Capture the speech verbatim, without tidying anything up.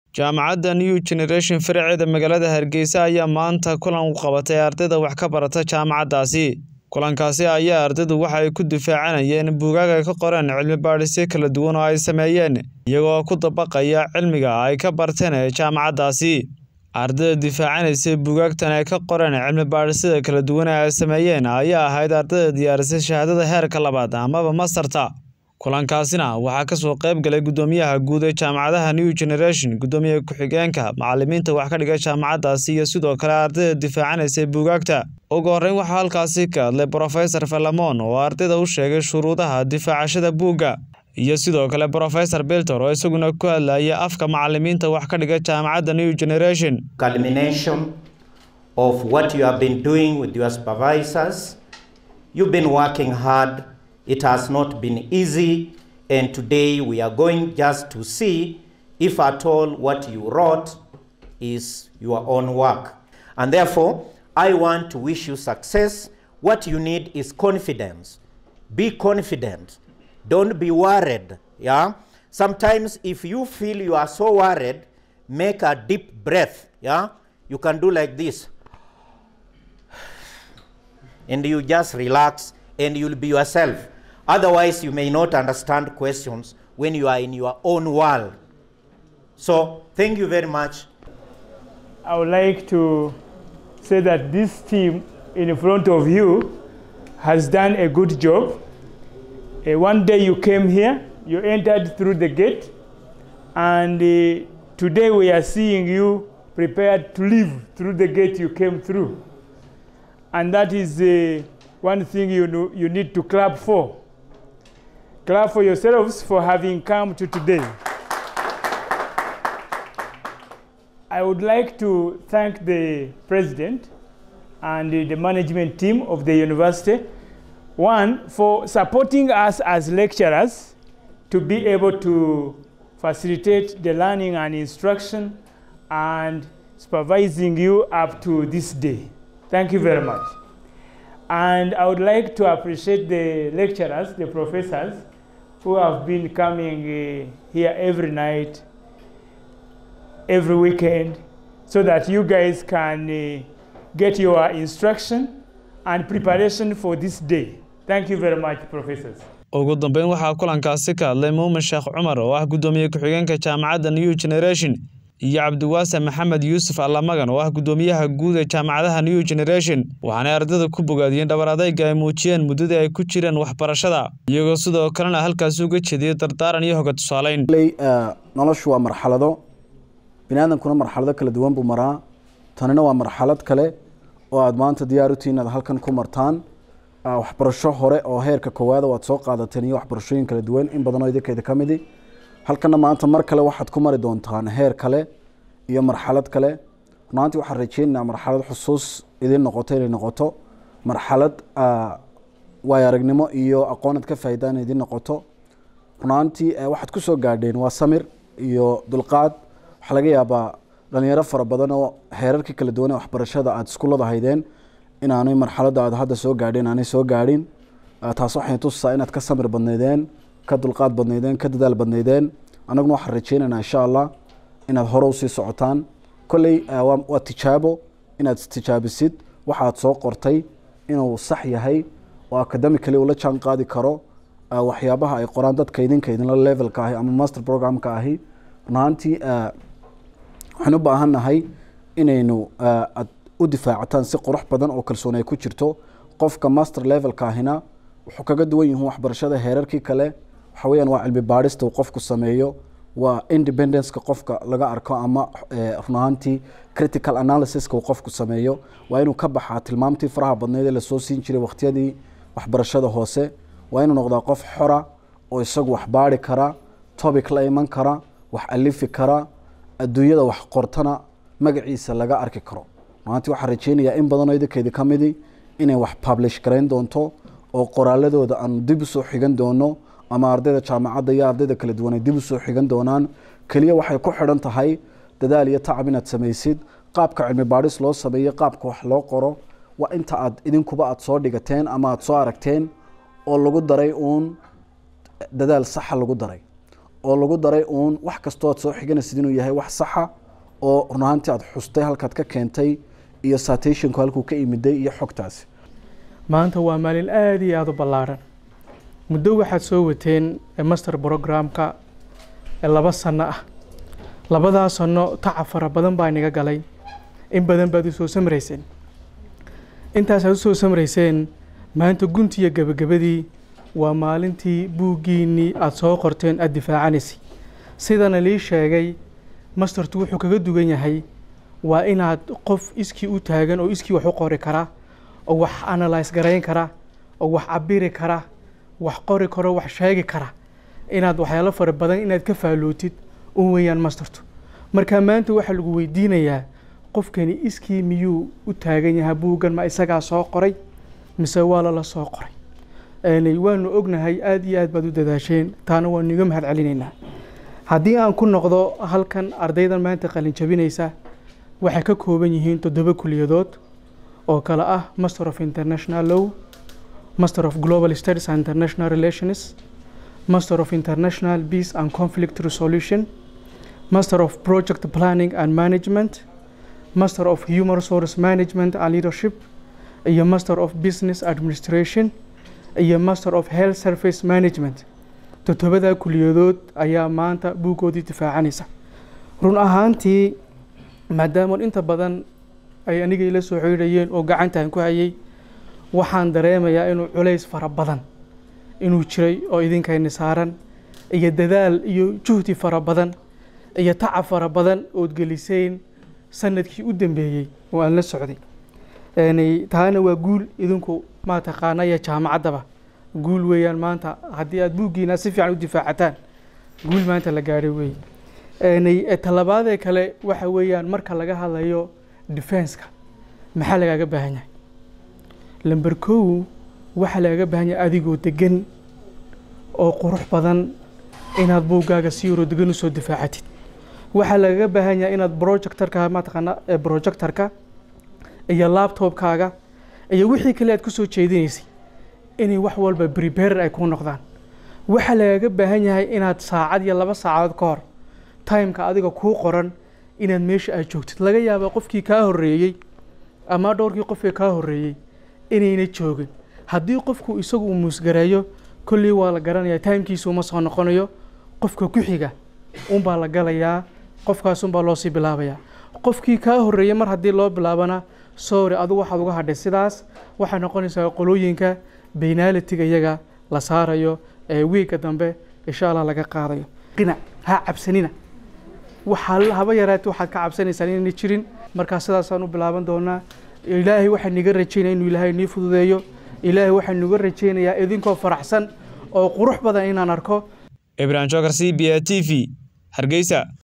Jaamacadda New Generation Farceeda magaalada Hargeysa ayaa maanta kulan u qabatay ardayda wax ka barata jaamacaddaasi. Kulankaasi ayaa ardaydu waxa ay ku difaacanayeen buugaag ay ka qoreen cilmi baadhisyo kala duwan oo ay sameeyeen iyagoo ku dabaqaya cilmiga ay ka barteen jaamacaddaasi. Ardayda difaacanaysa buugaagtan ay ka qoreen cilmi baadhisyada kala duwan ee ay sameeyeen ayaa ahayd ardayda diyaarisay shahaadada heerka labaad amaba masterta. kulankaasina waxaa ka soo qayb galay gudoomiyaha guud ee jaamacadaha New Generation, gudoomiyaha ku-xigeenka, macallimiinta wax ka dhiga jaamacaddaasi iyo sidoo kale ardayda difaacanaysa buugaagta. Ugu horreyn waxaa halkaasi ka hadlay Professor Philemon oo ardayda u sheegay shuruudaha difaacashada buugga iyo sidoo kale Professor Beltor oo isaguna ku hadlayay afka macallimiinta wax ka dhiga jaamacadda New Generation. Culmination of what you have been doing with your supervisors. You've been working hard. It has not been easy, and today we are going just to see if at all what you wrote is your own work. And therefore, I want to wish you success. What you need is confidence. Be confident. Don't be worried. Yeah? Sometimes if you feel you are so worried, make a deep breath. Yeah? You can do like this. And you just relax and you'll be yourself. Otherwise, you may not understand questions when you are in your own world. So, thank you very much. I would like to say that this team in front of you has done a good job. Uh, one day you came here, you entered through the gate, and uh, today we are seeing you prepared to leave through the gate you came through. And that is uh, one thing you, know, you need to clap for. Clap for yourselves for having come to today. I would like to thank the president and the management team of the university. One, for supporting us as lecturers to be able to facilitate the learning and instruction and supervising you up to this day. Thank you very much. And I would like to appreciate the lecturers, the professors, who have been coming uh, here every night, every weekend, so that you guys can uh, get your instruction and preparation for this day. Thank you very much, professors. ugu dambeyn waxaa kulankaasi ka hadlay Muumin Sheekh Cumar oo ah gudoomiye ku-xigeenka jaamacadda New Generation iyo Cabdiwaasa Maxamed Yuusuf Allamagan oo ah gudoomiyaha guud ee jaamacadaha New Generation. waxaana ardayda ku bogaadiyeen dhabar adayga ay muujiyeen muddada ay ku jireen waxbarashada iyagoo sidoo kalena halkaas uga jeediyay dardaaran iyo hoga tusaaleyn. noloshu waa marxalado binaadankuna marxalado kala duwan buu maraa, tanina waa marxalad kale oo aad maanta diyaar u tihiin inaad halkan ku martaan waxbarasho hore oo heerka koowaad waad soo qaadateen iyo waxbarashooyin kala duwan in badan oo idinkeeda ka mid ah. halkana maanta mar kale waxaad ku mari doontaan heer kale iyo marxalad kale. runtii waxaan rajeynayaa marxalad xusuus idin noqoto inay noqoto marxalad waay aragnimo iyo aqoonad ka faa'iidaan idin noqoto. runtii waxaad ku soo gaadheen waa samir iyo dulqaad. waxa laga yaabaa dhalinyaro fara badan oo heerarkii kala duwan ee waxbarashada aad iskuulada haydeen inaanay marxaladda aad hadda soo gaadheen aanay soo gaadhin. taas waxay tusaa inaad ka samir badneedeen, ka dulqaad badneedeen, ka dadaal badneedeen. anaguna waxaan rajeynaynaa insha Allah inaad hore u sii socotaan. kolley waa tijaabo inaad istijaabisid waxaad soo qortay inuu sax yahay oo academically ula jaan qaadi karo waxyaabaha ay qoraan dadka idinka idinla levelka ahi ama master programka ahi. runtii waxaan u baahannahay inaynu aad u difaacataan si qurux badan oo kalsooni ay ku jirto. qofka master levelka ahina wuxuu kaga duwan yahay waxbarashada heerarkii kale. waxa weeyaan waa cilmi baadhista uu qofku sameeyo, waa independence-ka qofka laga arko ama runtii critical analysis-ka uu qofku sameeyo. waa inuu ka baxaa tilmaamtii faraha badneed ee la soo siin jiray waqtiyadii waxbarashada hoose. waa inuu noqdaa qof xora oo isagu wax baari kara, topic la iman kara, wax alifi kara, adduunyada wax qortana magaciisa laga arki karo. runtii waxaan rajeynayaa in badan oo idinkeeda ka mid inay wax publish gareyn doonto oo qoraaladooda aan dib u soo xigan doono ama ardayda jaamacadda iyo ardayda kala duwan ay dib u soo xigan doonaan. kaliya waxay ku xidhan tahay dadaal iyo tacab inaad samaysid. qaabka cilmi baadhis loo sameeyo, qaabka wax loo qoro waa inta aad idinkuba aad soo dhigateen ama aad soo aragteen oo lagu daray uun dadaal sax lagu daray oo lagu daray uun wax kastoo aad soo xiganaysid inuu yahay wax saxa oo run ahaantii aad xustay halkaad ka keentay iyo citationku halkuu ka imiday iyo xogtaasi. maanta waa maalin aad iyo aad u ballaaran. muddo waxaad soo wateen master programka laba sano ah. labadaas sano tacab fara badan baa inaga galay. in badan baad u soo samrayseen. intaas aad u soo samrayseen maanta guntiya gabagabadii waa maalintii buuggiinii aad soo qorteen aad difaacanaysa. sidana lii sheegay mastertu wuxuu kaga duwan yahay waa inaad qof iskii u taagan oo iskii wax u qori kara oo wax analyze garayn kara oo wax cabiri kara wax qori karo wax sheegi kara inaad waxyaalo fara badan inaad ka faalootid oo weeyaan mastertu. marka maanta waxa lagu weydiinayaa qofkani iskii miyuu u taagan yahay buuggan ma isagaa soo qoray mise waa la soo qoray. aanay waanu ognahay aad iyo aad baad u dadaasheen taana waan niga mahad celinaynaa. haddii aan ku noqdo halkan ardaydan maanta qalin jabinaysa waxay ka kooban yihiin toddoba kuliyadood oo kala ah Master of International Law, Master of Global Studies and International Relations, Master of International Peace and Conflict Resolution, Master of Project Planning and Management, Master of Human Resource Management and Leadership, iyo Master of Business Administration, iyo Master of Health Service Management. toddobada kuliyadood ayaa maanta buugoodii difaacanaysa. run ahaantii maadaama inta badan ay aniga ila soo xiriirayeen oo gacantaan ku hayay waxaan dareemayaa inuu culays fara badan inuu jiray oo idinkayna saaran iyo dadaal iyo juhdi fara badan iyo tacab fara badan oo geliseen sanadkii u dambeeyay oo aan la socday. een taana waa guul idinku ma taqaanaya jaamacadaba guul weeyaan maanta haddii aad buuggiina si fiican u difaacataan guul maanta la gaaray weey. een talabaadee kale waxa weeyaan marka laga hadlayo defense-ka maxaa lagaga baahan yahay. lambar kow waxa lagaga baahan yahay adigoo degan oo qurux badan inaad buuggaaga si yaro degan u soo difaacatid. waxa lagaga baahan yahay inaad projectorka ma taqaana projectorka iyo laptopkaaga iyo wixii kale aad ku soo jeedinaysay inay wax walba prepare ay ku noqdaan. waxa lagaga baahan yahay inaad saacad iyo laba saacadood ka hor time-ka adiga ku qoran inaad meesha aad joogtid. laga yaabo qofkii ka horeeyay ama dhowrkii qofkii ka horeeyay inayna joogin. haddii qofku isagu uu musgareeyo kulli waa la garanayaa time-kiisu ma soo noqonayo. qofka ku xiga un baa la galayaa qofkaas un baa loo sii bilaabayaa. qofkii ka horeeyay mar haddii loo bilaabana sorry adigu waxaad uga hadhay sidaas waxay noqonaysaa qolooyinka penalty-ga iyaga la saarayo ee week dambe insha Allah laga qaadayo. qina ha cabsanina waxa haba yaraatay waxaad ka cabsanaysaa inay jirin. marka sidaas aan u bilaaban doonaa. ilaahay waxa niga rajaynayaa inuu ilaahay nii fududeeyo. ilaahay waxa niga rajaynayaa idinkoo faraxsan oo qurux badan inaan arko. Ibrahim Joker C B A T V Hargeysa.